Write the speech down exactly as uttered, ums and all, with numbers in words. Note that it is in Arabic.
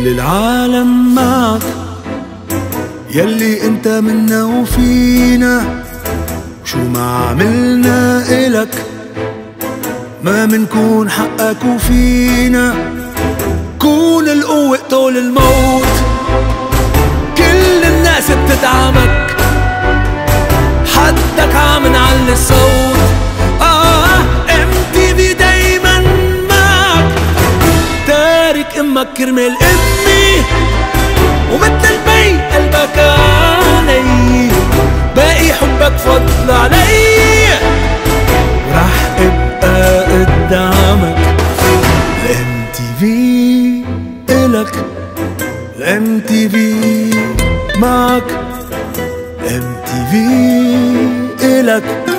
العالم معك، يلي انت منا وفينا، شو ما عملنا إلك ما منكون حقك وفينا. كون القوة طول الموت، كل الناس بتدعمك، حدك عم نعلي الصوت. آه ام تي في دايما معك، تارك امك كرمال امي، ومثل البي قلبك علي، باقي حبك فضل علي، ورح ابقى قدامك. الام تي في إلك، الام تي في معك، ام تي في إلك.